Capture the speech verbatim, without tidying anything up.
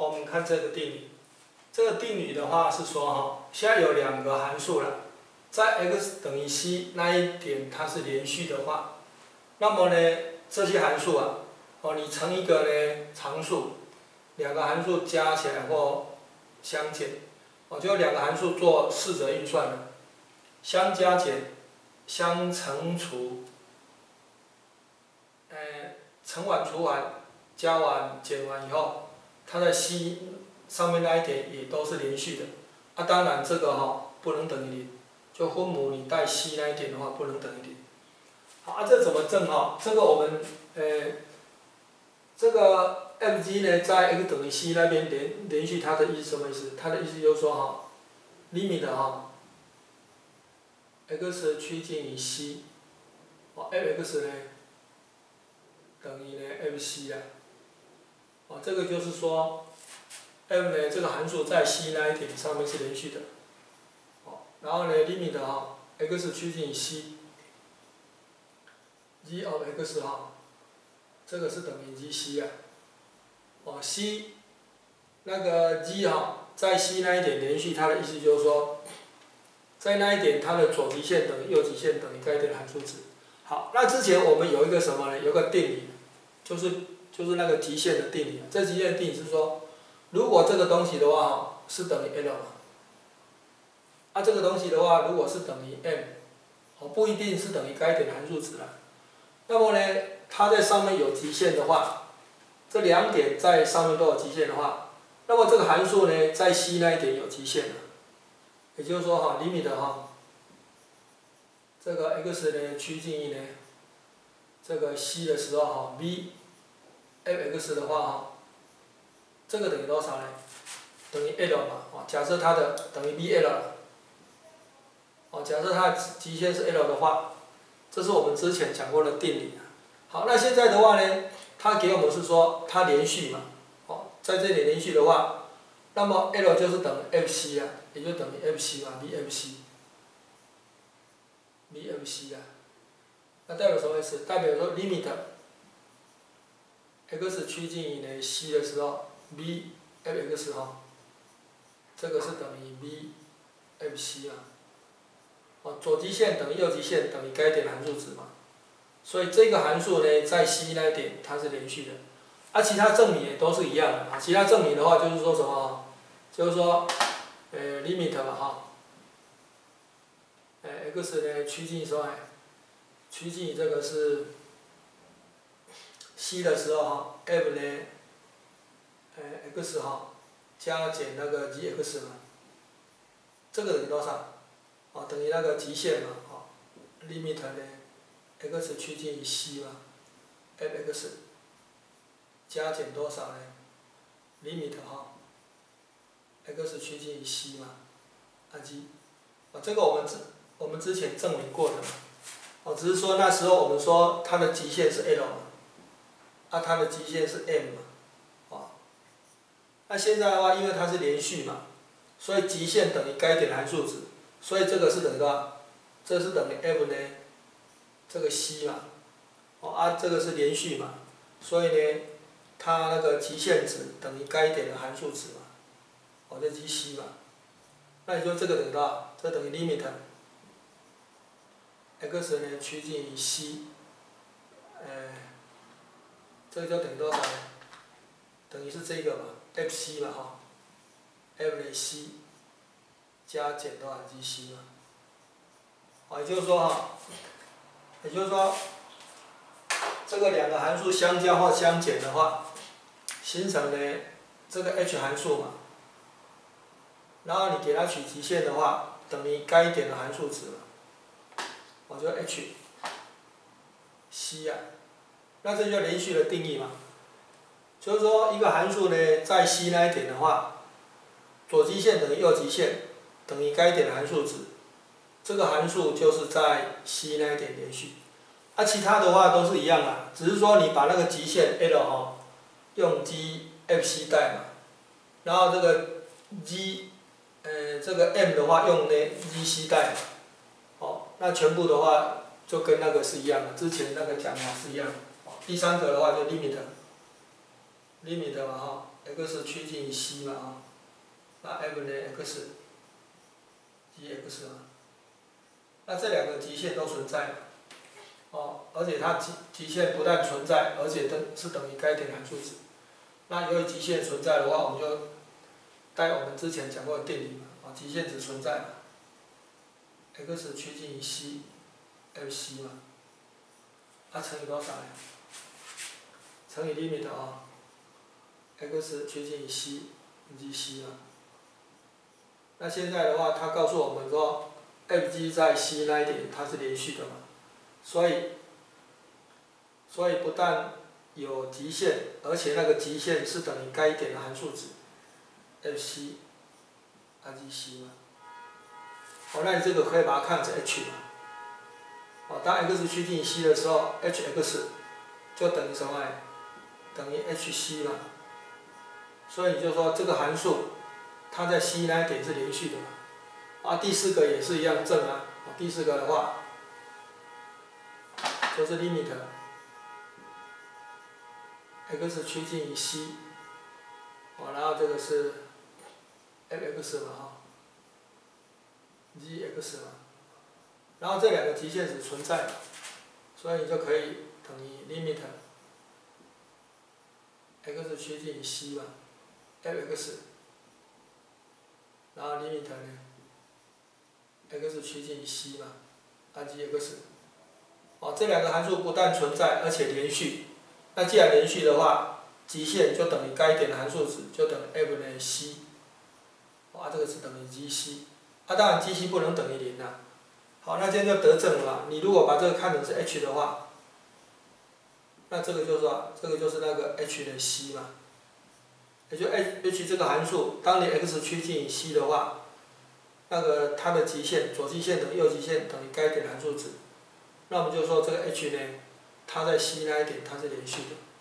我们看这个定理，这个定理的话是说哈，现在有两个函数了，在 x 等于 c 那一点它是连续的话，那么呢这些函数啊，哦你乘一个呢常数，两个函数加起来或相减，哦就两个函数做四则运算了，相加减，相乘除，呃乘完除完，加完减完以后，它在 c 上面那一点也都是连续的，啊当然这个哈、哦、不能等于零，就分母你带 c 那一点的话不能等于零。好啊，这怎么证哈？这个我们呃这个 f g 呢在 x 等于 c 那边连连续，它的意思什么意思？它的意思就是说哈 ，limit 哈 x 趋近于 c， 哦 f(x) 呢等于呢 f(c) 啊，哦这个就是说 f 呢这个函数在 c 那一点上面是连续的，哦然后呢 limit 哈 x 趋近于 c。g of x 哈，这个是等于 gc 啊，哦 c 那个 g 哈在 c 那一点连续，它的意思就是说，在那一点它的左极限等于右极限等于该点的函数值。好，那之前我们有一个什么呢？有个定理，就是就是那个极限的定理啊。这极限的定理是说，如果这个东西的话哈是等于 l 嘛，啊这个东西的话如果是等于 m， 哦不一定是等于该点的函数值啊。那么呢，它在上面有极限的话，这两点在上面都有极限的话，那么这个函数呢，在 c 那一点有极限了，也就是说哈 ，limit 哈，这个 x 呢趋近于呢，这个 c 的时候哈 ，v f(x) 的话哈，这个等于多少呢？等于 l 嘛，哦，假设它的等于 v l， 哦，假设它的极限是 l 的话。这是我们之前讲过的定理。好，那现在的话呢，它给我们是说它连续嘛，哦，在这里连续的话，那么 l 就是等于 f(c) 啊，也就等于 f(c) 嘛 ，v(f(c)，v(f(c) 啊，那代表什么意思？代表说 limit x 趋近于呢 c 的时候 ，v(f(x) 哈，这个是等于 v(f(c) 啊。哦，左极限等于右极限等于该点的函数值嘛，所以这个函数呢，在 c 那一点它是连续的，啊，其他证明也都是一样的啊。其他证明的话就是说什么？就是说，呃 ，limit 嘛哈，呃 x 呢趋近于什么？趋近于这个是 c 的时候哈 ，f 呢，呃 x 哈加减那个 g(x) 嘛，这个等于多少？哦，等于那个极限嘛，哦 ，limit 呢 ，x 趋近于 c 嘛 ，f(x) 加减多少呢 ？limit 哈 ，x 趋近于 c 嘛，啊 g， 啊这个我们之我们之前证明过的嘛，哦只是说那时候我们说它的极限是 l 嘛，啊它的极限是 m 嘛，哦，那现在的话因为它是连续嘛，所以极限等于该点的函数值。所以这个是等于多少？这是等于 f 呢，这个 c 嘛，哦啊这个是连续嘛，所以呢，它那个极限值等于该点的函数值嘛，哦这 gc 嘛，那你说这个等于多少？这等于 limit x 呢趋近于 c， 呃，这个就等于多少呢？等于是这个嘛 ，fc 嘛哈 ，f 呢 c。加减多少 gc 嘛，啊，也就是说哈，也就是说，这个两个函数相加或相减的话，形成呢这个 h 函数嘛，然后你给它取极限的话，等于该点的函数值嘛，我就 h c 啊，那这就连续的定义嘛，就是说一个函数呢在 c 那一点的话，左极限等于右极限。等于该点的函数值，这个函数就是在 c 那一点连续，啊，其他的话都是一样啊，只是说你把那个极限 l 哈用 g(f(c) 代嘛，然后这个 g 呃这个 m 的话用呢 gc 代嘛，哦，那全部的话就跟那个是一样的，之前那个讲法是一样的。第三个的话就 limit，limit 嘛哈， x 趋近于 c 嘛啊，那 f 呢 x gx 嘛，那这两个极限都存在嘛，哦，而且它极极限不但存在，而且等是等于该点函数值。那由于极限存在的话，我们就带我们之前讲过的定理嘛，啊，极限值存在嘛 ，x 趋近于 c，fc 嘛，它乘以多少呢？乘以 limit 啊 ，x 趋近于 c 以及 c 嘛。那现在的话，它告诉我们说 ，f(g) 在 c 那一点它是连续的嘛，所以，所以不但有极限，而且那个极限是等于该点的函数值 ，fc， r g c 嘛。好，那你这个可以把它看成 h 嘛。哦，当 x 趋近于 c 的时候 ，hx 就等于什么呢？等于 hc 嘛。所以你就说这个函数，它在 c 那一点是连续的嘛。啊，第四个也是一样正啊。第四个的话，就是 limit x 趋近于 c， 哦，然后这个是 f(x) 嘛哈 ，gx 嘛，然后这两个极限值存在，所以你就可以等于 limit x 趋近于 c 嘛 ，f(x)， 然后 limit 呢 x 趋近于 c 嘛 ，rgx， 哦，这两个函数不但存在，而且连续。那既然连续的话，极限就等于该点的函数值，就等于 f 等于 c， 啊，这个是等于 gc， 啊，当然 gc 不能等于零啊。好，那这样就得正了嘛。你如果把这个看成是 h 的话，那这个就是说，这个就是那个 h 的 c 嘛，也就 h h 这个函数，当你 x 趋近于 c 的话，那个它的极限，左极限等于右极限等于该点函数值，那我们就说这个 h 呢，它在 c 那一点它是连续的。